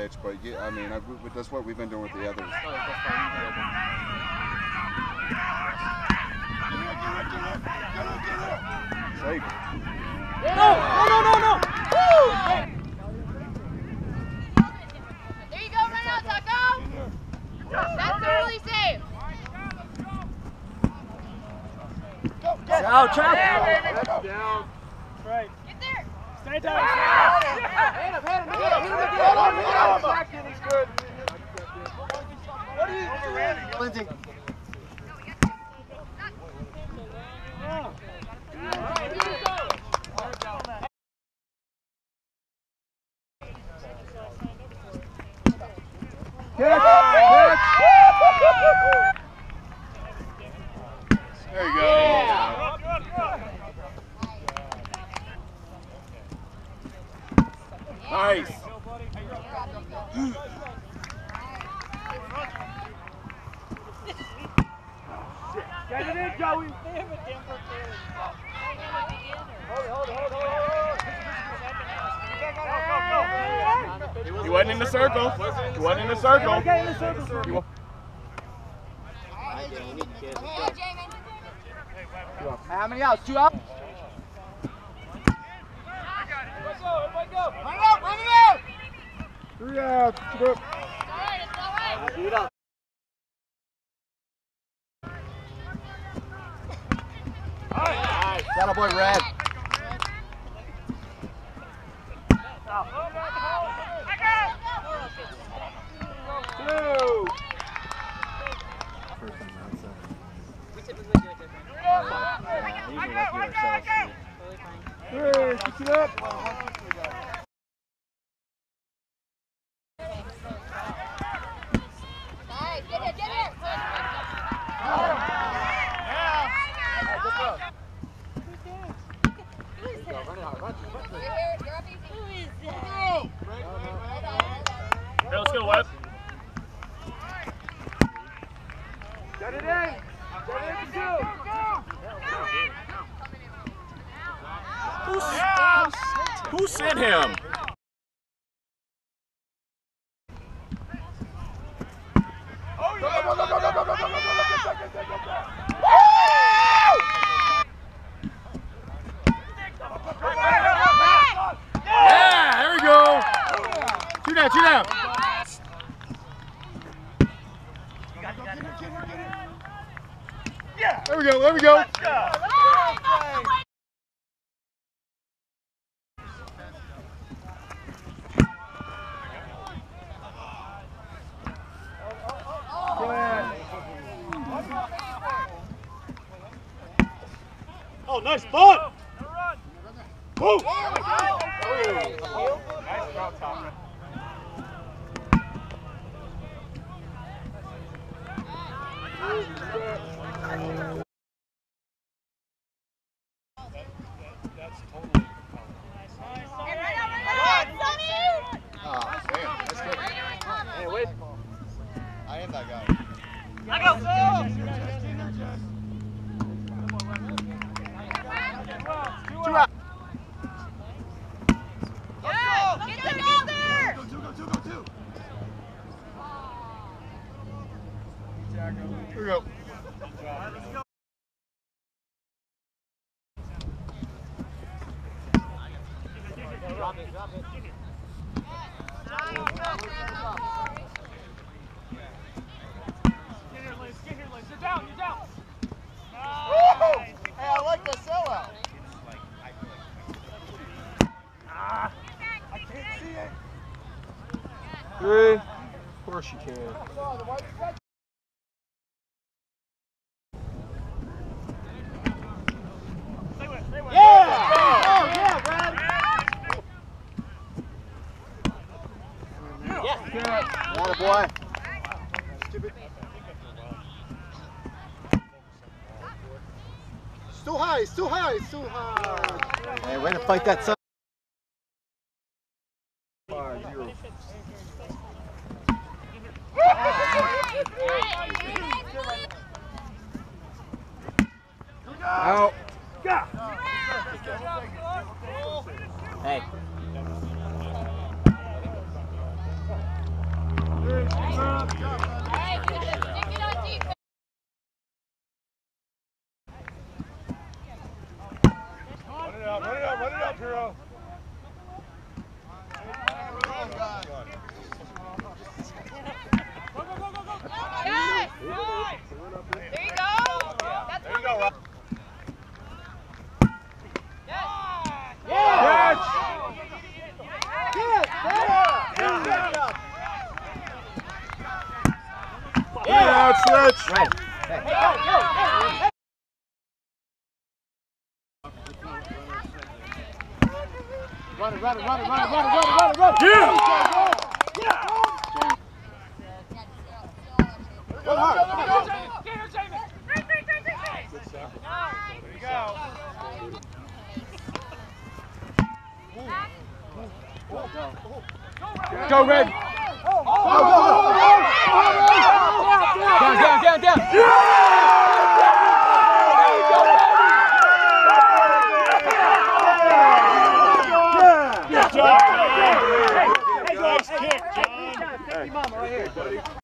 pitch, but yeah, I mean, that's what we've been doing with the others. Safe. No! Woo! There you go, run out, Taco! That's the early save! Out, trap! Down. Right. Get there! Stay tight. Hand him again! He's good. What are you doing? Lindsay. There you go. Nice. Get it in, Joey. He wasn't in the circle. He wasn't in the circle. How many outs? 2 outs? Everybody go. Run out, run it out! 3 outs. Good. It's all right, it's all right. Beat up. That boy, Red. We typically do it different. Usually like you ourselves. Totally fine. Pick it up. Nice, get it, get it! You're up easy. Who is that? Hey, let's go, Webb. Get it in. Get it in, two. Who sent him? Yeah, there we go. Shoot out, shoot out. Yeah. There we go, there we go. Let's go. Oh, nice ball! Woo! Nice throw, Tom. That's totally. Oh, damn, that's good. Hey, wait. I am that guy. I go. Two out. Get there, get there! Here we go. Drop it, drop it. Get here, Liz. You're down, you're down. Hey, I like the sellout. I can't see it. 3. Of course you can. Stay with, stay with. Yeah! Oh, yeah, Brad! Yeah. Atta boy. It's too high, it's too high, it's too high. Hey, way to fight that sun. 5-0. Out. Hey. out, switch. Right. Hey. Run it. Yeah! Go hard. Go, Red! Down. Good job, John. Nice kick, John. Take your mama right here.